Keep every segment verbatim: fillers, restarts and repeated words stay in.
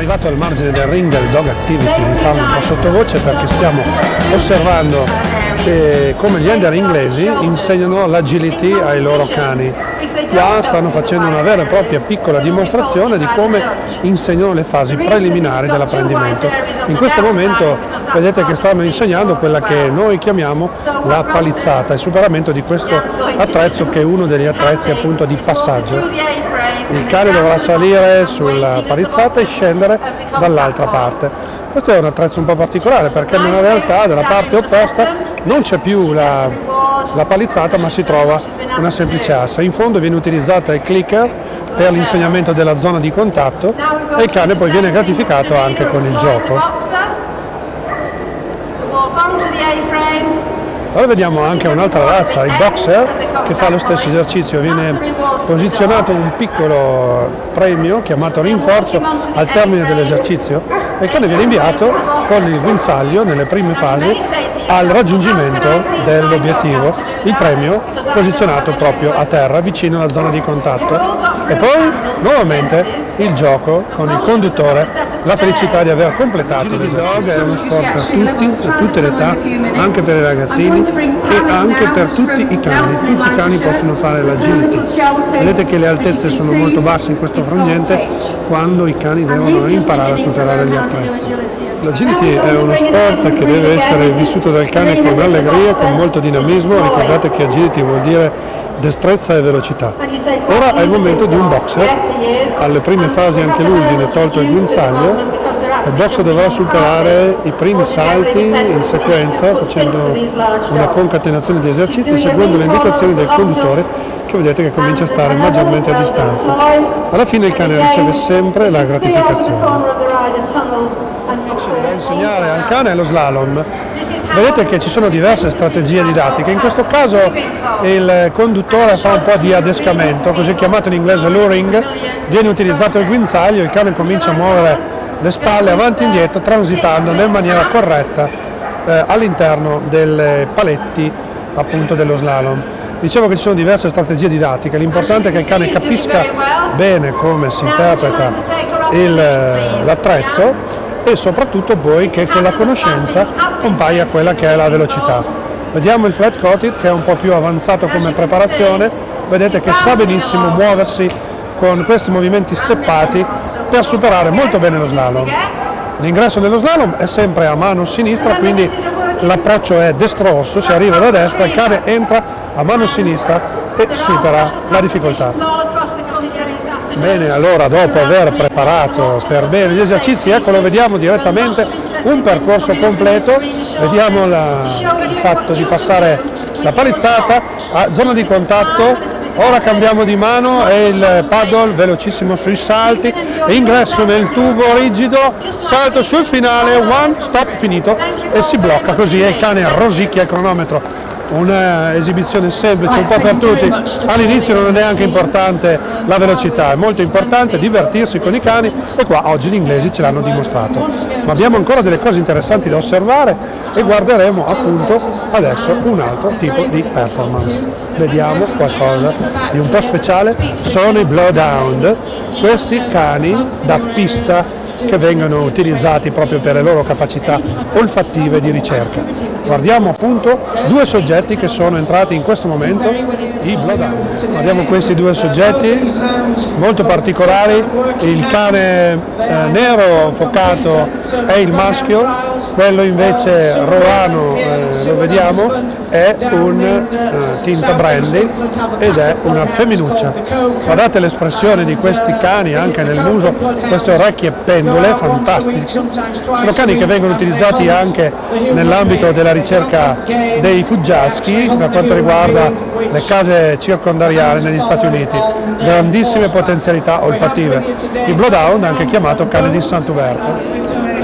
arrivato al margine del ring del Dog Activity, vi parlo un po' sottovoce perché stiamo osservando eh, come gli handler inglesi insegnano l'agility ai loro cani. Qua stanno facendo una vera e propria piccola dimostrazione di come insegnano le fasi preliminari dell'apprendimento. In questo momento vedete che stanno insegnando quella che noi chiamiamo la palizzata, il superamento di questo attrezzo che è uno degli attrezzi appunto di passaggio. Il cane dovrà salire sulla palizzata e scendere dall'altra parte. Questo è un attrezzo un po' particolare perché nella realtà dalla parte opposta non c'è più la, la palizzata ma si trova una semplice assa. In fondo viene utilizzata il clicker per l'insegnamento della zona di contatto e il cane poi viene gratificato anche con il gioco. Ora vediamo anche un'altra razza, il boxer, che fa lo stesso esercizio. Viene posizionato un piccolo premio chiamato rinforzo al termine dell'esercizio e il cane viene inviato con il guinzaglio nelle prime fasi al raggiungimento dell'obiettivo, il premio posizionato proprio a terra vicino alla zona di contatto e poi nuovamente il gioco con il conduttore, la felicità di aver completato l'esercizio. Il dog è uno sport per tutti, per tutte le età, anche per i ragazzini e anche per tutti i cani. Tutti i cani possono fare l'agility. Vedete che le altezze sono molto basse in questo frangente quando i cani devono imparare a superare gli attrezzi. L'agility è uno sport che deve essere vissuto dal cane con allegria, con molto dinamismo. Ricordate che agility vuol dire destrezza e velocità. Ora è il momento di un boxer. Alle prime fasi anche lui viene tolto il guinzaglio. Il boxer dovrà superare i primi salti in sequenza facendo una concatenazione di esercizi seguendo le indicazioni del conduttore che vedete che comincia a stare maggiormente a distanza. Alla fine il cane riceve sempre la gratificazione. Facile da insegnare al cane è lo slalom. Vedete che ci sono diverse strategie didattiche, in questo caso il conduttore fa un po' di adescamento, così chiamato in inglese luring, viene utilizzato il guinzaglio, il cane comincia a muovere le spalle avanti e indietro transitando in maniera corretta eh, all'interno dei paletti appunto dello slalom. Dicevo che ci sono diverse strategie didattiche, l'importante è che il cane capisca bene come si interpreta l'attrezzo e soprattutto poi che con la conoscenza compaia quella che è la velocità. Vediamo il flat coated che è un po' più avanzato come preparazione, vedete che sa benissimo muoversi con questi movimenti steppati per superare molto bene lo slalom. L'ingresso nello slalom è sempre a mano sinistra, quindi l'approccio è destro-orso, si arriva da destra, il cane entra a mano sinistra e supera la difficoltà. Bene, allora dopo aver preparato per bene gli esercizi, ecco lo vediamo direttamente un percorso completo, vediamo la, il fatto di passare la palizzata a zona di contatto, ora cambiamo di mano e il paddle velocissimo sui salti, ingresso nel tubo rigido, salto sul finale, one, stop, finito e si blocca così e il cane rosicchia il cronometro. Un'esibizione semplice un po' per tutti, all'inizio non è neanche importante la velocità, è molto importante divertirsi con i cani e qua oggi gli inglesi ce l'hanno dimostrato. Ma abbiamo ancora delle cose interessanti da osservare e guarderemo appunto adesso un altro tipo di performance. Vediamo qualcosa di un po' speciale, sono i Bloodhound, questi cani da pista che vengono utilizzati proprio per le loro capacità olfattive di ricerca. Guardiamo appunto due soggetti che sono entrati in questo momento, i Bloodhound. Guardiamo questi due soggetti molto particolari, il cane eh, nero focato è il maschio, quello invece roano, eh, lo vediamo, è un eh, tinta brandy ed è una femminuccia. Guardate l'espressione di questi cani anche nel muso, queste orecchie pendule, fantastiche. Sono cani che vengono utilizzati anche nell'ambito della ricerca dei fuggiaschi per quanto riguarda le case circondariali negli Stati Uniti. Grandissime potenzialità olfattive. Il Bloodhound, anche chiamato cane di Sant'Uberto.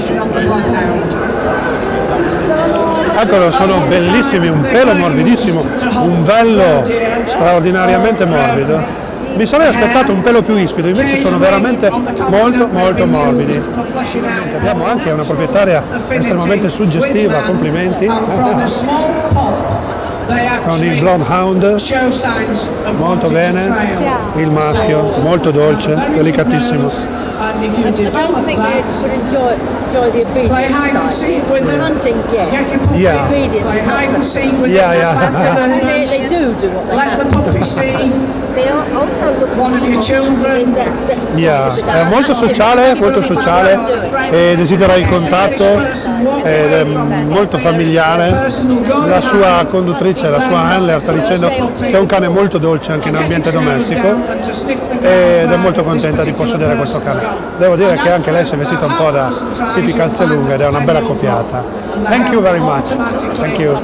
Eccolo, sono bellissimi, un pelo morbidissimo, un vello straordinariamente morbido. Mi sarei aspettato un pelo più ispido, invece sono veramente molto molto morbidi. Abbiamo anche una proprietaria estremamente suggestiva, complimenti. con il Bloodhound, molto bene, il maschio, molto dolce, delicatissimo. I don't think they would enjoy, enjoy the obedience side. Hunting, yes. Yeah. Obedience is not Yeah, yeah. they, they do do what they Let the puppy see They are also look one of your children. Yeah. È molto sociale, molto sociale e desidera il contatto ed è molto familiare. La sua conduttrice, la sua handler sta dicendo che è un cane molto dolce anche in ambiente domestico ed è molto contenta di possedere questo cane. Devo dire che anche lei si è vestita un po' da tipi calzelunghe ed è una bella coppiata. Thank you very much. Thank you.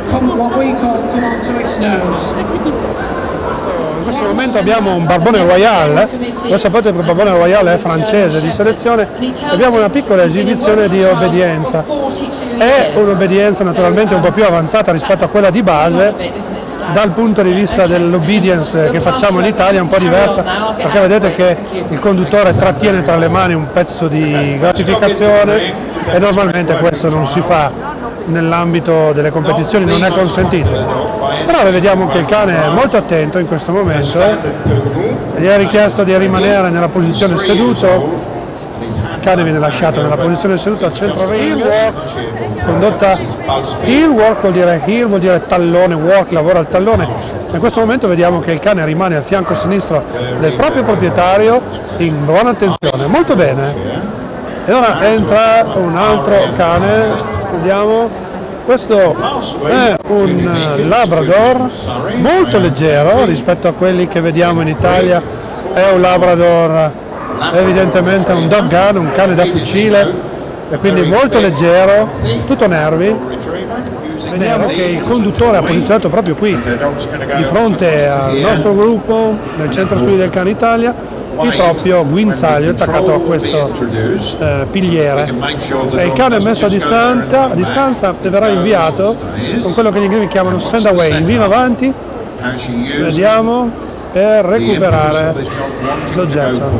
In questo momento abbiamo un Barbone Royal, voi sapete che il Barbone Royal è francese di selezione, abbiamo una piccola esibizione di obbedienza, è un'obbedienza naturalmente un po' più avanzata rispetto a quella di base, dal punto di vista dell'obedience che facciamo in Italia è un po' diversa, perché vedete che il conduttore trattiene tra le mani un pezzo di gratificazione e normalmente questo non si fa nell'ambito delle competizioni, non è consentito. Però vediamo che il cane è molto attento in questo momento, gli è richiesto di rimanere nella posizione seduto, il cane viene lasciato nella posizione seduta al centro ring, condotta heel work vuol dire heel, vuol dire tallone, work, lavora al tallone. In questo momento vediamo che il cane rimane al fianco sinistro del proprio proprietario in buona attenzione, molto bene. E ora entra un altro cane, vediamo. Questo è un Labrador molto leggero rispetto a quelli che vediamo in Italia, è un Labrador evidentemente un dog gun, un cane da fucile e quindi molto leggero, tutto nervi. Vediamo che il conduttore ha posizionato proprio qui, di fronte al nostro gruppo, nel centro studi del Cane Italia, il proprio guinzaglio attaccato a questo eh, pigliere e il cane è messo a distanza, a distanza e verrà inviato con quello che gli inglesi chiamano send away, invio avanti, vediamo, per recuperare l'oggetto.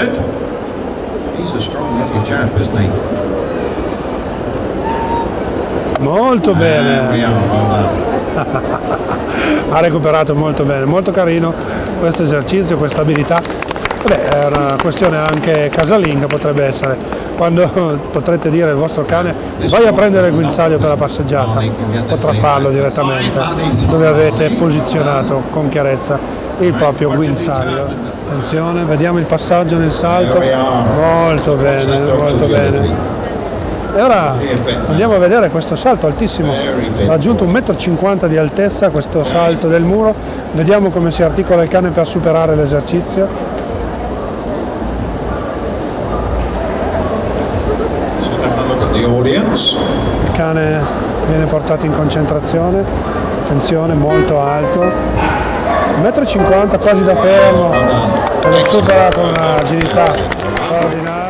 Molto bene, ha recuperato molto bene, molto carino questo esercizio, questa abilità. Beh, è una questione anche casalinga, potrebbe essere, quando potrete dire al vostro cane vai a prendere il guinzaglio per la passeggiata, potrà farlo direttamente dove avete posizionato con chiarezza il proprio guinzaglio. Attenzione, vediamo il passaggio nel salto, molto bene, molto bene. E ora andiamo a vedere questo salto altissimo, ha raggiunto un metro e cinquanta di altezza questo salto del muro, vediamo come si articola il cane per superare l'esercizio. Il cane viene portato in concentrazione, attenzione, molto alto, un metro e cinquanta quasi da fermo, lo supera con un'agilità straordinaria.